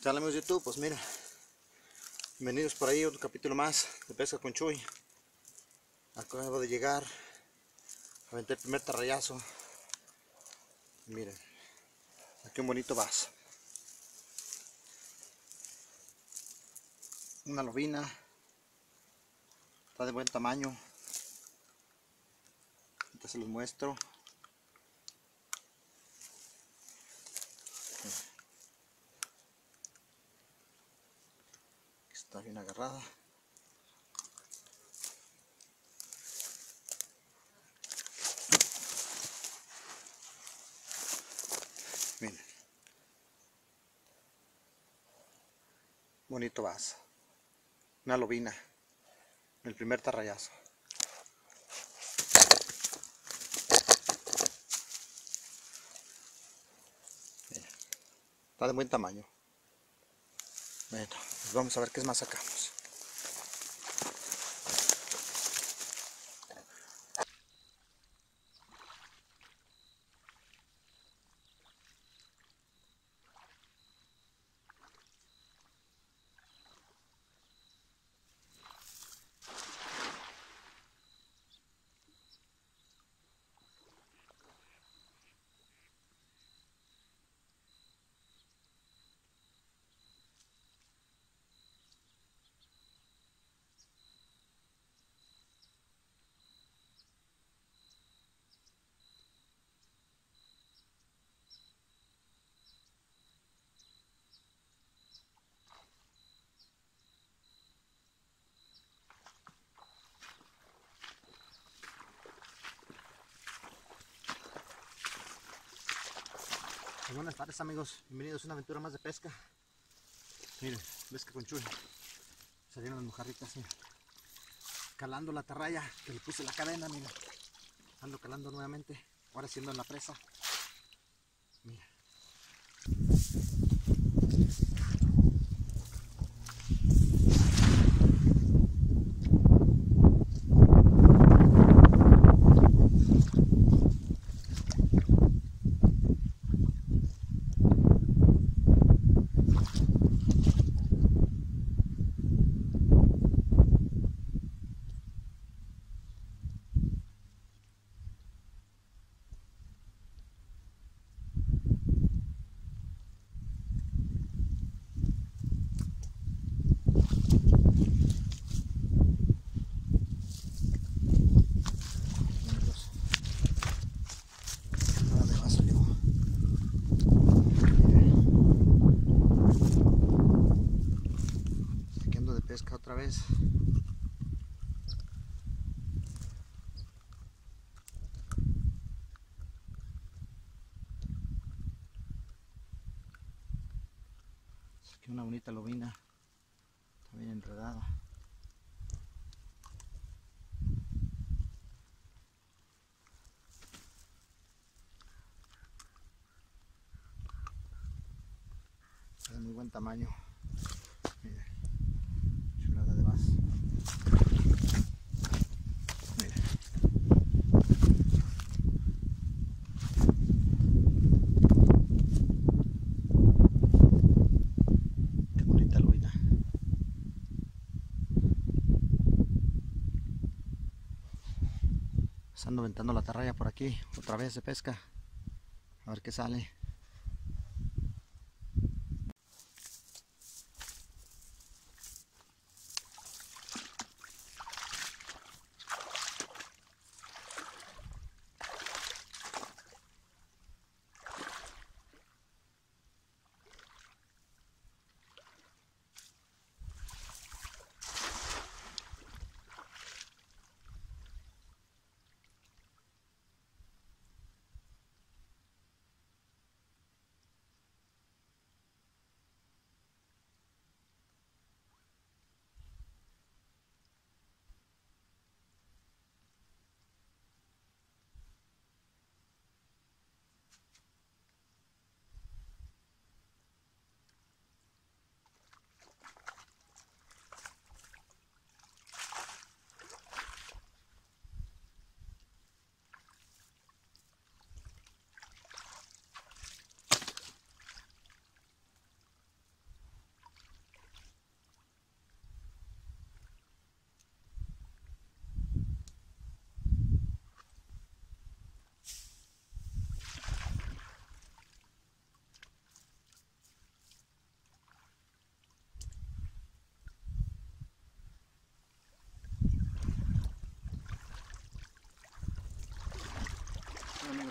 tal, amigos de YouTube? Pues mira, bienvenidos por ahí a otro capítulo más de Pesca con Chuy. Acabo de llegar, aventé el primer tarrayazo. Miren, aquí un bonito vaso. Una lobina, está de buen tamaño. Ahorita se los muestro. Está bien agarrada. Miren, bonito vaso. Una lobina, el primer tarrayazo. Miren, está de buen tamaño. Bueno, pues vamos a ver qué más sacamos. Pues buenas tardes, amigos, bienvenidos a una aventura más de pesca. Miren, pesca con Chuy. Salieron las mojarritas, miren. Calando la atarraya que le puse la cadena, miren. Ando calando nuevamente, ahora siendo en la presa. Mira. Pesca otra vez. Aquí una bonita lobina, está bien enredada. De muy buen tamaño. Miren, chulada de vaso. Miren. Qué bonita lobina. Ando aventando la atarraya por aquí, otra vez de pesca. A ver qué sale.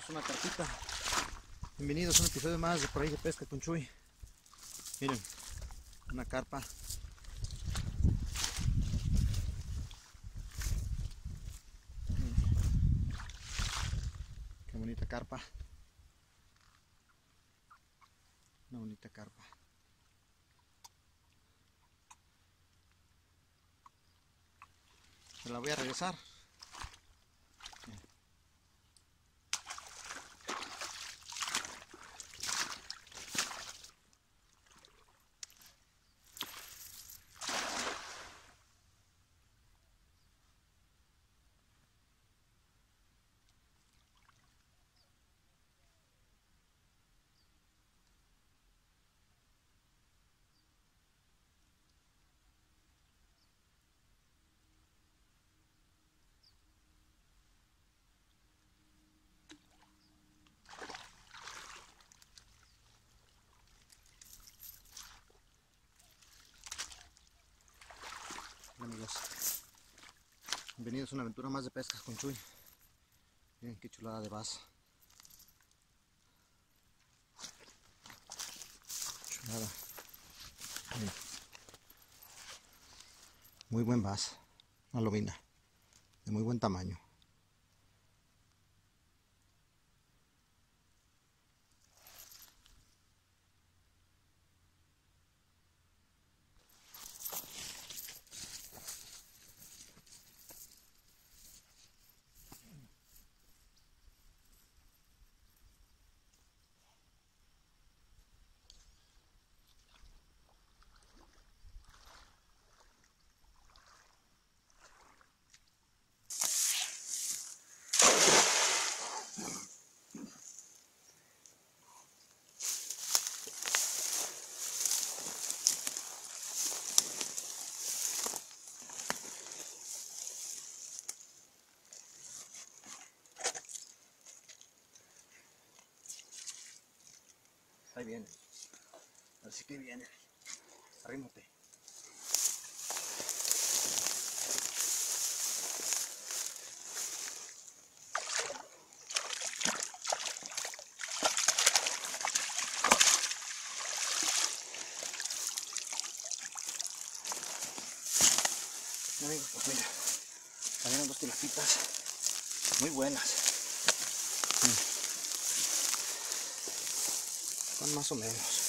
Tenemos una carpita. Bienvenidos a un episodio más de Por ahí de Pesca con Chuy. Miren, una carpa. Qué bonita carpa. Una bonita carpa. Se la voy a regresar. Amigos, bienvenidos a una aventura más de pescas con Chuy. Miren qué chulada de bass. Chulada. Miren. Muy buen bass. Una lobina de muy buen tamaño. Ahí viene. Así que viene. Arrímate. Amigos, pues mira, salieron dos tilapitas muy buenas. Son más o menos.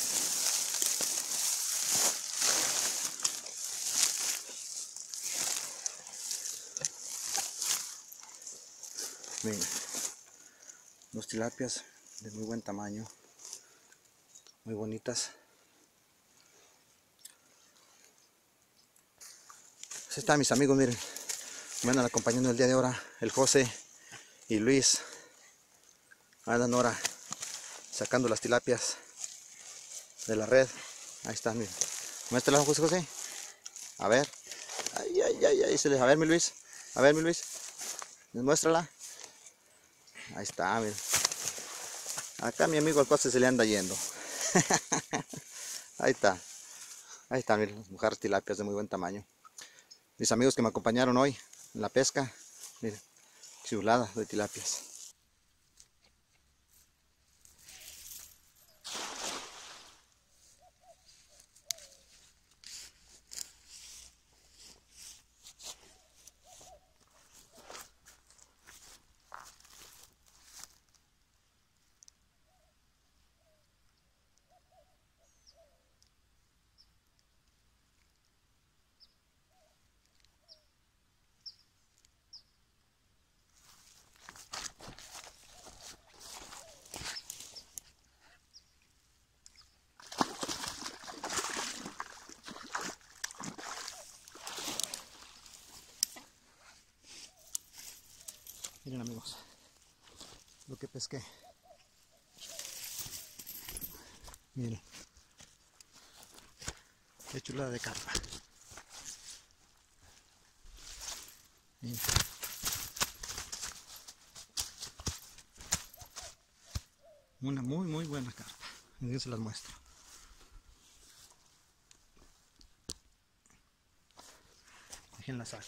Miren, dos tilapias de muy buen tamaño, muy bonitas. Así están mis amigos, miren, me andan acompañando el día de ahora el José y Luis. Andan ahora sacando las tilapias de la red. Ahí están, miren. Muéstrala, José José. A ver. Ay, ay, ay, ay. A ver, mi Luis. A ver, mi Luis. Muéstrala. Ahí está, miren. Acá mi amigo el José se le anda yendo. Ahí está. Ahí están, miren, las mujeres tilapias de muy buen tamaño. Mis amigos que me acompañaron hoy en la pesca, miren, chulada de tilapias. Miren amigos, lo que pesqué. Miren, qué chulada de carpa. Miren. Una muy buena carpa. Miren, se las muestro. Déjenla saco.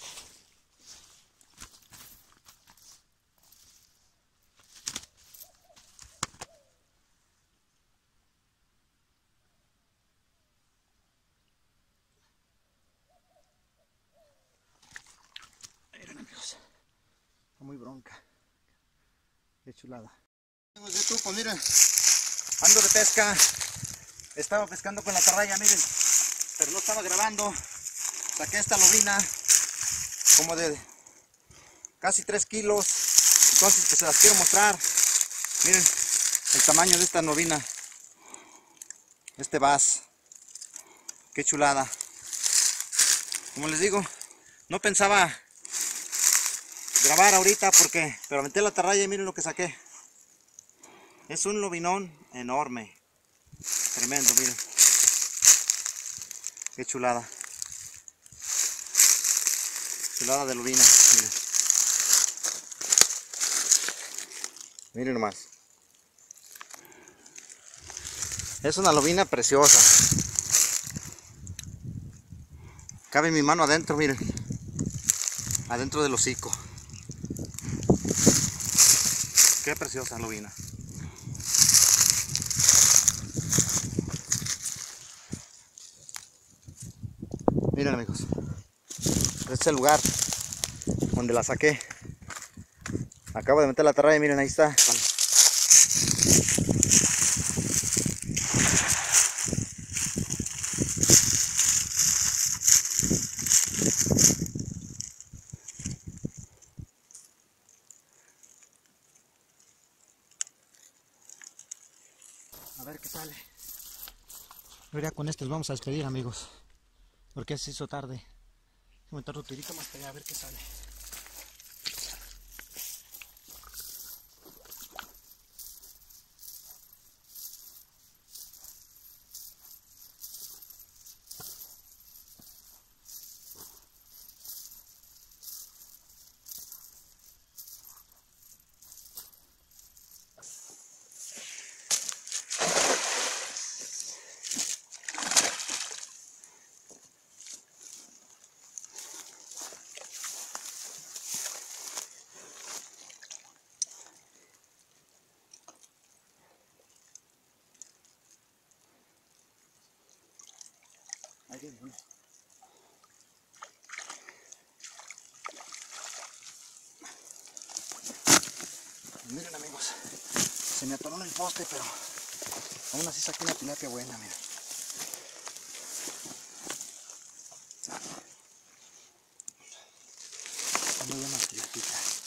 bronca. Qué chulada. Amigos de YouTube, pues miren, ando de pesca. Estaba pescando con la atarraya, miren, pero no estaba grabando. Saqué esta lobina como de casi 3 kilos. Entonces pues se las quiero mostrar. Miren el tamaño de esta lobina. Este bass. Qué chulada. Como les digo, no pensaba grabar ahorita pero aventé la atarraya y miren lo que saqué. Es un lobinón enorme. Tremendo, miren. Qué chulada. Chulada de lobina, miren. Miren nomás. Es una lobina preciosa. Cabe mi mano adentro, miren. Adentro del hocico. Qué preciosa lobina. Miren amigos. Este es el lugar donde la saqué. Acabo de meter la atarraya y miren, ahí está. A ver qué sale. Ya con esto nos vamos a despedir, amigos, porque se hizo tarde. Voy a meter un tirito más allá a ver qué sale. Ahí viene uno. Miren amigos, se me atoró en el poste, pero aún así saqué una tilapia buena, miren. Muy buena tilapia.